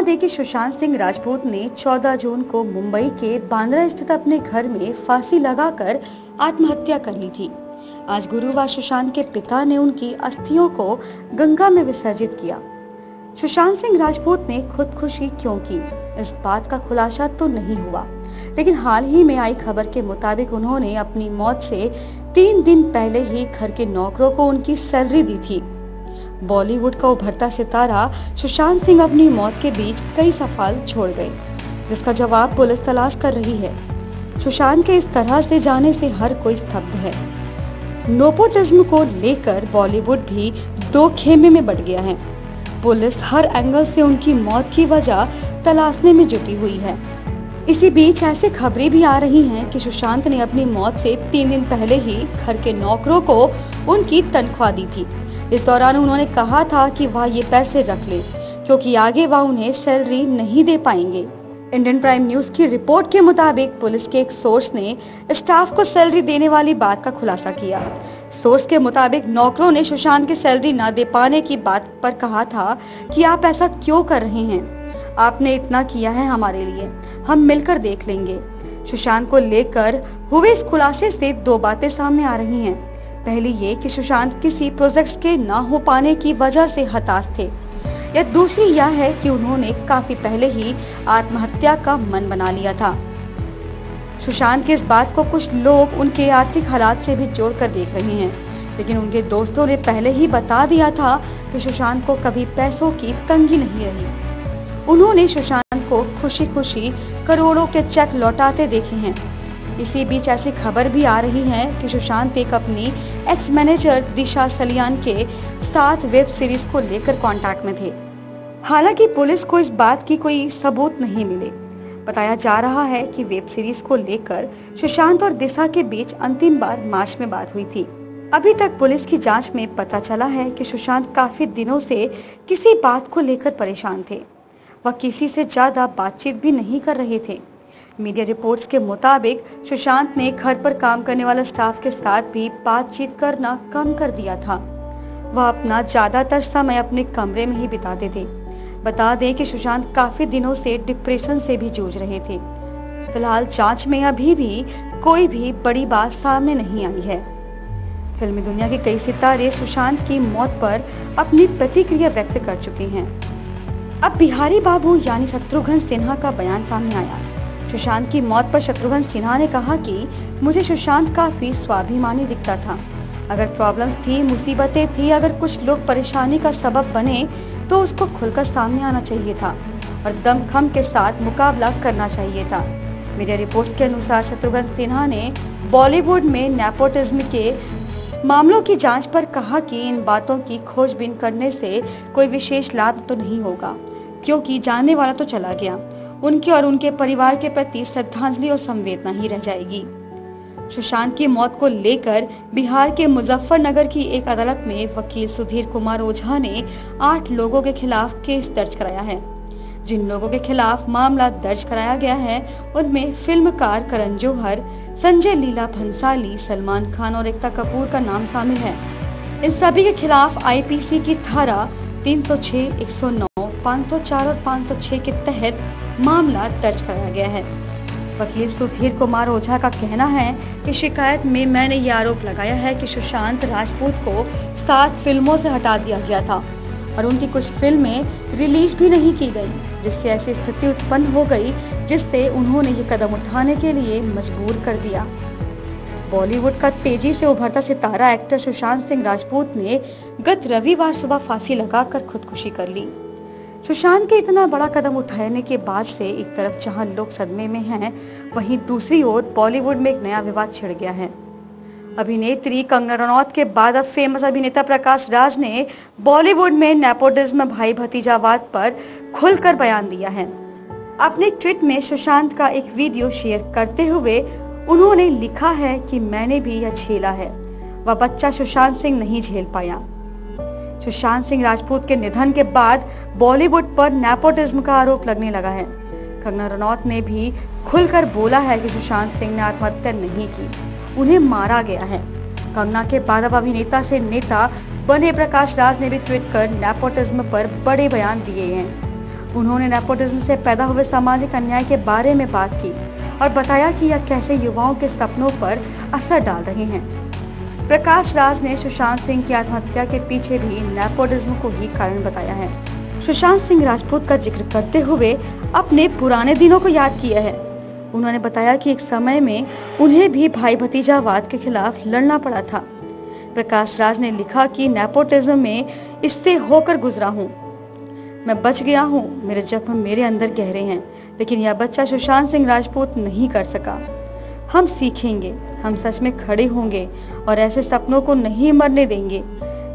दें कि सुशांत सिंह राजपूत ने 14 जून को मुंबई के बांद्रा स्थित अपने घर में फांसी लगाकर आत्महत्या कर ली थी। आज गुरुवार सुशांत के पिता ने उनकी अस्थियों को गंगा में विसर्जित किया। सुशांत सिंह राजपूत ने खुदकुशी क्यों की, इस बात का खुलासा तो नहीं हुआ, लेकिन हाल ही में आई खबर के मुताबिक उन्होंने अपनी मौत से 3 दिन पहले ही घर के नौकरों को उनकी सैलरी दी थी। बॉलीवुड का उभरता सितारा सुशांत सिंह अपनी मौत के बीच कई सवाल छोड़ गए, जिसका जवाब पुलिस तलाश कर रही है। सुशांत के इस तरह से जाने से हर कोई स्तब्ध है। नेपोटिज्म को लेकर बॉलीवुड भी दो खेमे में बट गया है। पुलिस हर एंगल से उनकी मौत की वजह तलाशने में जुटी हुई है। इसी बीच ऐसी खबरें भी आ रही हैं कि सुशांत ने अपनी मौत से 3 दिन पहले ही घर के नौकरों को उनकी तनख्वाह दी थी। इस दौरान उन्होंने कहा था कि वह ये पैसे रख ले, क्योंकि आगे वह उन्हें सैलरी नहीं दे पाएंगे। इंडियन प्राइम न्यूज की रिपोर्ट के मुताबिक पुलिस के एक सोर्स ने स्टाफ को सैलरी देने वाली बात का खुलासा किया। सोर्स के मुताबिक नौकरों ने सुशांत की सैलरी न दे पाने की बात पर कहा था कि आप ऐसा क्यों कर रहे हैं, आपने इतना किया है हमारे लिए, हम मिलकर देख लेंगे। सुशांत को लेकर हुए इस खुलासे से 2 बातें सामने आ रही हैं। पहली ये कि सुशांत किसी प्रोजेक्ट्स के ना हो पाने की वजह से हताश थे, या दूसरी यह है कि उन्होंने काफी पहले ही आत्महत्या का मन बना लिया था। सुशांत की इस बात को कुछ लोग उनके आर्थिक हालात से भी जोड़कर देख रहे हैं, लेकिन उनके दोस्तों ने पहले ही बता दिया था कि सुशांत को कभी पैसों की तंगी नहीं रही। उन्होंने सुशांत को खुशी खुशी करोड़ों के चेक लौटाते देखे हैं। इसी बीच ऐसी खबर भी आ रही है कि सुशांत एक अपनी एक्स मैनेजर दिशा सलियान के साथ वेब सीरीज को लेकर कांटेक्ट में थे। हालांकि पुलिस को इस बात की कोई सबूत नहीं मिले। बताया जा रहा है कि वेब सीरीज को लेकर सुशांत और दिशा के बीच अंतिम बार मार्च में बात हुई थी। अभी तक पुलिस की जांच में पता चला है कि सुशांत काफी दिनों से किसी बात को लेकर परेशान थे। वह किसी से ज्यादा बातचीत भी नहीं कर रहे थे। मीडिया रिपोर्ट्स के मुताबिक सुशांत ने घर पर काम करने वाले स्टाफ के साथ भी बातचीत करना कम कर दिया था। वह अपना ज्यादातर समय अपने कमरे में ही बिताते थे। बता दें कि सुशांत काफी दिनों से डिप्रेशन से भी जूझ रहे थे। फिलहाल जांच में अभी भी कोई भी बड़ी बात सामने नहीं आई है। फिल्मी दुनिया के कई सितारे सुशांत की मौत पर अपनी प्रतिक्रिया व्यक्त कर चुके हैं। अब बिहारी बाबू यानी शत्रुघ्न सिन्हा का बयान सामने आया। सुशांत की मौत पर शत्रुघ्न सिन्हा ने कहा कि मुझे सुशांत काफी स्वाभिमानी दिखता था। अगर प्रॉब्लम्स थी, मुसीबतें थी, अगर कुछ लोग परेशानी का सबब बने तो उसको खुलकर सामने आना चाहिए था और दमखम के साथ मुकाबला करना चाहिए था। मीडिया रिपोर्ट्स के अनुसार शत्रुघ्न सिन्हा ने बॉलीवुड में नेपोटिज्म के मामलों की जांच पर कहा कि इन बातों की खोजबीन करने से कोई विशेष लाभ तो नहीं होगा, क्योंकि जाने वाला तो चला गया। उनके और उनके परिवार के प्रति श्रद्धांजलि और संवेदना ही रह जाएगी। सुशांत की मौत को लेकर बिहार के मुजफ्फरनगर की एक अदालत में वकील सुधीर कुमार ओझा ने 8 लोगों के खिलाफ केस दर्ज कराया है। जिन लोगों के खिलाफ मामला दर्ज कराया गया है उनमें फिल्मकार करण जौहर, संजय लीला भंसाली, सलमान खान और एकता कपूर का नाम शामिल है। इन सभी के खिलाफ आईपीसी की धारा 306, 109, 504 और 506 के तहत मामला दर्ज कराया गया है। वकील सुधीर कुमार ओझा का कहना है कि शिकायत में मैंने ये आरोप लगाया है कि सुशांत राजपूत को 7 फिल्मों से हटा दिया गया था और उनकी कुछ फिल्में रिलीज भी नहीं की गई, जिससे ऐसी स्थिति उत्पन्न हो गई जिससे उन्होंने ये कदम उठाने के लिए मजबूर कर दिया। बॉलीवुड का तेजी से उभरता सितारा एक्टर सुशांत सिंह राजपूत ने गत रविवार सुबह फांसी लगाकर खुदकुशी कर ली। सुशांत के इतना बड़ा कदम उठाने के बाद से एक तरफ जहां लोग सदमे में हैं, वहीं दूसरी ओर बॉलीवुड में एक नया विवाद छिड़ गया है। अभिनेत्री कंगना रनौत के बाद अब फेमस अभिनेता प्रकाश राज ने बॉलीवुड में नेपोटिज्म भाई भतीजावाद पर खुलकर बयान दिया है। अपने ट्वीट में सुशांत का एक वीडियो शेयर करते हुए उन्होंने लिखा है कि मैंने भी यह झेला है, वह बच्चा सुशांत सिंह नहीं झेल पाया। सुशांत सिंह राजपूत के निधन के बाद बॉलीवुड पर नेपोटिज्म का आरोप लगने लगा है। कंगना रनौत ने भी खुलकर बोला है कि सुशांत सिंह ने आत्महत्या नहीं की, उन्हें मारा गया है। कंगना के बाद अब अभिनेता से नेता बने प्रकाश राज ने भी ट्वीट कर नेपोटिज्म पर बड़े बयान दिए हैं। उन्होंने नेपोटिज्म से पैदा हुए सामाजिक अन्याय के बारे में बात की और बताया कि यह कैसे युवाओं के सपनों पर असर डाल रहे हैं। प्रकाश राज ने सुशांत सिंह की आत्महत्या के पीछे भी नेपोटिज्म को ही कारण बताया है। सुशांत सिंह राजपूत का जिक्र करते हुए अपने पुराने दिनों को याद किया है। उन्होंने बताया कि एक समय में उन्हें भी भाई भतीजावाद के खिलाफ लड़ना पड़ा था। प्रकाश राज ने लिखा कि नेपोटिज्म में इससे होकर गुजरा हूँ, मैं बच गया हूँ, मेरे जख्म मेरे अंदर गहरे हैं, लेकिन यह बच्चा सुशांत सिंह राजपूत नहीं कर सका। हम सीखेंगे, हम सच में खड़े होंगे और ऐसे सपनों को नहीं मरने देंगे।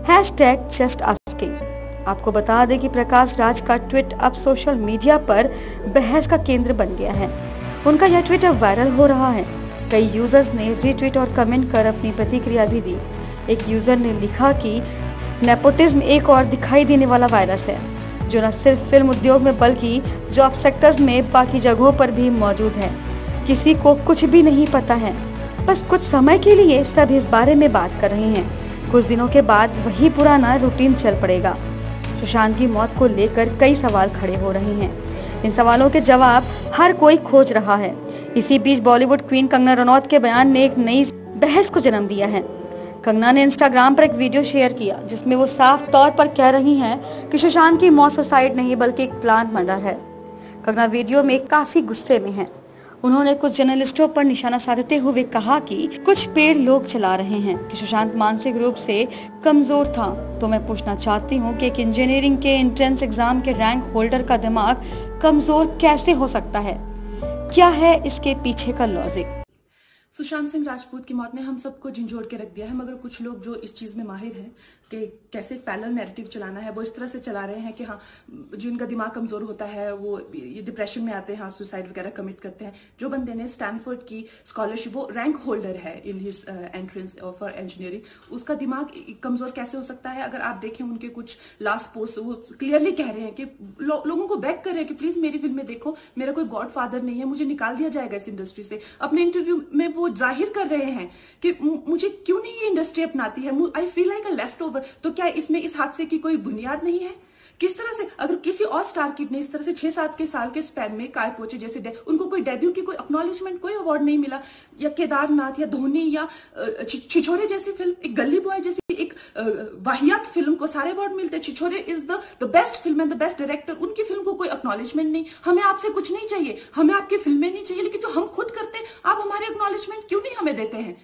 #JustAsking। आपको बता दें कि प्रकाश राज का ट्वीट अब सोशल मीडिया पर बहस का केंद्र बन गया है। उनका यह ट्वीट अब वायरल हो रहा है। कई यूजर्स ने रीट्वीट और कमेंट कर अपनी प्रतिक्रिया भी दी। एक यूजर ने लिखा कि नेपोटिज्म एक और दिखाई देने वाला वायरस है जो न सिर्फ फिल्म उद्योग में बल्कि जॉब सेक्टर्स में बाकी जगहों पर भी मौजूद है। किसी को कुछ भी नहीं पता है, बस कुछ समय के लिए सब इस बारे में बात कर रहे हैं। कुछ दिनों के बाद वही पुराना रूटीन चल पड़ेगा। सुशांत की मौत को लेकर कई सवाल खड़े हो रहे हैं। इन सवालों के जवाब हर कोई खोज रहा है। इसी बीच बॉलीवुड क्वीन कंगना रनौत के बयान ने एक नई बहस को जन्म दिया है। कंगना ने इंस्टाग्राम पर एक वीडियो शेयर किया जिसमें वो साफ तौर पर कह रही हैं कि सुशांत की मौत सुसाइड नहीं बल्कि एक प्लान मर्डर है। कंगना वीडियो में काफी गुस्से में है। उन्होंने कुछ जर्नलिस्टों पर निशाना साधते हुए कहा कि कुछ पेड़ लोग चला रहे हैं कि सुशांत मानसिक रूप से कमजोर था। तो मैं पूछना चाहती हूँ कि एक इंजीनियरिंग के एंट्रेंस एग्जाम के रैंक होल्डर का दिमाग कमजोर कैसे हो सकता है? क्या है इसके पीछे का लॉजिक? सुशांत सिंह राजपूत की मौत ने हम सबको झंझोड़ के रख दिया है, मगर कुछ लोग जो इस चीज़ में माहिर हैं कि कैसे पैरेलल नैरेटिव चलाना है, वो इस तरह से चला रहे हैं कि हाँ, जिनका दिमाग कमज़ोर होता है वो ये डिप्रेशन में आते हैं और सुसाइड वगैरह कमिट करते हैं। जो बंदे ने स्टैनफोर्ड की स्कॉलरशिप, वो रैंक होल्डर है in his entrance for engineering, उसका दिमाग कमज़ोर कैसे हो सकता है? अगर आप देखें उनके कुछ लास्ट पोस्ट, वो क्लियरली कह रहे हैं कि लोगों को बैक कर रहे हैं कि प्लीज़ मेरी फिल्में देखो, मेरा कोई गॉड फादर नहीं है, मुझे निकाल दिया जाएगा इस इंडस्ट्री से। अपने इंटरव्यू में वो जाहिर कर रहे हैं कि मुझे क्यों नहीं ये इंडस्ट्री अपनाती है, I feel like a left over. तो क्या इसमें इस हादसे की कोई बुनियाद नहीं है? किस तरह से अगर किसी और स्टार किड ने इस तरह से 6-7 साल के स्पैन में काय पहुंचे, जैसे उनको कोई डेब्यू की कोई एक्नॉलेजमेंट, कोई अवार्ड नहीं मिला, या केदारनाथ या धोनी या छिछोरे जैसी फिल्म, एक गली बॉय जैसी एक वाहियात फिल्म को सारे अवार्ड मिलते हैं। Chhichhore is the best film and the best director, उनकी फिल्म को कोई एक्नॉलेजमेंट नहीं। हमें आपसे कुछ नहीं चाहिए, हमें आपकी फिल्में नहीं चाहिए, लेकिन जो हम खुद करते हैं आप हमारे एक्नॉलेजमेंट क्यों नहीं हमें देते हैं?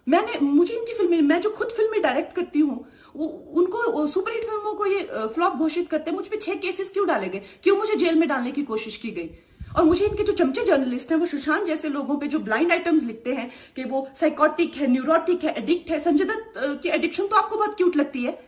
मुझे इनकी फिल्में, मैं जो खुद फिल्में डायरेक्ट करती हूँ, उनको सुपरहिट फिल्मों को ये फ्लॉप घोषित करते हैं। मुझ पे 6 केसेस क्यों डाले गए? क्यों मुझे जेल में डालने की कोशिश की गई? और मुझे इनके जो चमचे जर्नलिस्ट हैं, वो सुशांत जैसे लोगों पे जो ब्लाइंड आइटम्स लिखते हैं कि वो साइकोटिक है, न्यूरोटिक है, एडिक्ट है। संजय दत्त की एडिक्शन तो आपको बहुत क्यूट लगती है।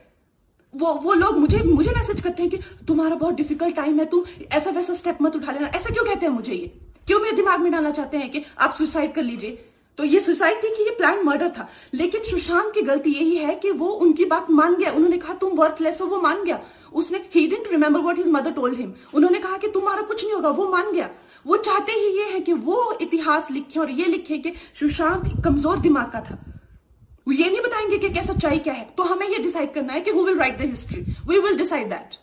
वो लोग मुझे मैसेज करते हैं कि तुम्हारा बहुत डिफिकल्ट टाइम है, तुम ऐसा वैसा स्टेप मत उठा लेना। ऐसा क्यों कहते हैं मुझे? ये क्यों मेरे दिमाग में डालना चाहते हैं कि आप सुसाइड कर लीजिए? तो ये सुसाइड थी कि ये प्लान मर्डर था? लेकिन सुशांत की गलती यही है कि वो उनकी बात मान गया। उन्होंने कहा तुम वर्थलेस हो, वो मान गया। उसने he didn't remember what his mother told him. उन्होंने कहा कि तुम्हारा कुछ नहीं होगा, वो मान गया। वो चाहते ही ये है कि वो इतिहास लिखे और ये लिखे कि सुशांत कमजोर दिमाग का था। वो ये नहीं बताएंगे कि क्या सच्चाई क्या है। तो हमें ये डिसाइड करना है कि who will write the history, we will decide that.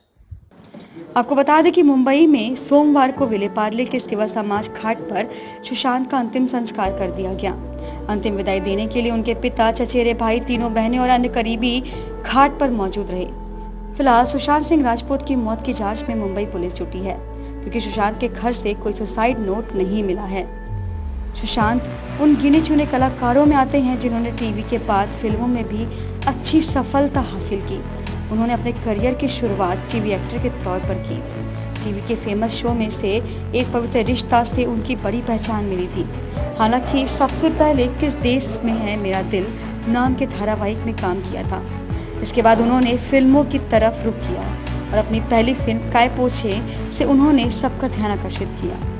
आपको बता दें कि मुंबई में सोमवार को विलेपार्ले के सेवा समाज घाट पर सुशांत का अंतिम संस्कार कर दिया गया। अंतिम विदाई देने के लिए उनके पिता, चचेरे भाई, तीनों बहनें और अन्य करीबी घाट पर मौजूद रहे। फिलहाल सुशांत सिंह राजपूत की मौत की जांच में मुंबई पुलिस जुटी है, क्योंकि सुशांत के घर से कोई सुसाइड नोट नहीं मिला है। सुशांत उन गिने चुने कलाकारों में आते हैं जिन्होंने टीवी के बाद फिल्मों में भी अच्छी सफलता हासिल की। उन्होंने अपने करियर की शुरुआत टीवी एक्टर के तौर पर की। टीवी के फेमस शो में से एक पवित्र रिश्ता से उनकी बड़ी पहचान मिली थी। हालांकि सबसे पहले किस देश में है मेरा दिल नाम के धारावाहिक में काम किया था। इसके बाद उन्होंने फिल्मों की तरफ रुख किया और अपनी पहली फिल्म काय पोछे से उन्होंने सबका ध्यान आकर्षित किया।